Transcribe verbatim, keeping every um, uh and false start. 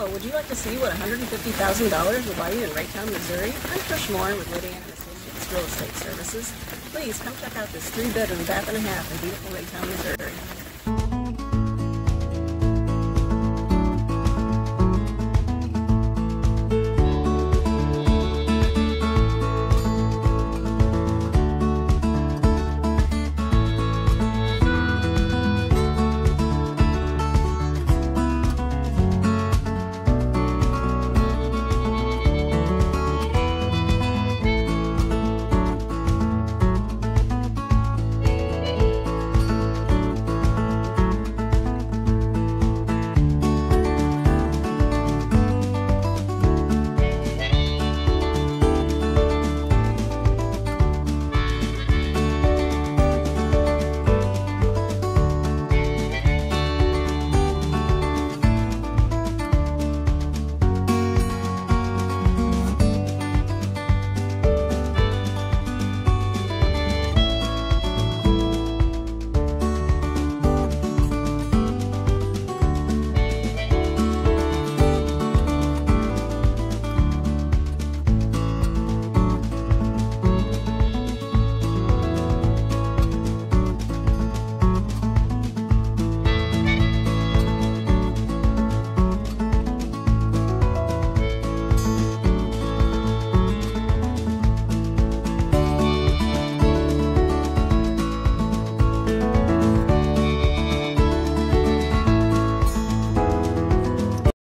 So, would you like to see what one hundred fifty thousand dollars will buy you in Raytown, Missouri? I'm Trish Moore with Lydia and Associates Real Estate Services. Please come check out this three-bedroom, bath and a half in beautiful Raytown, Missouri.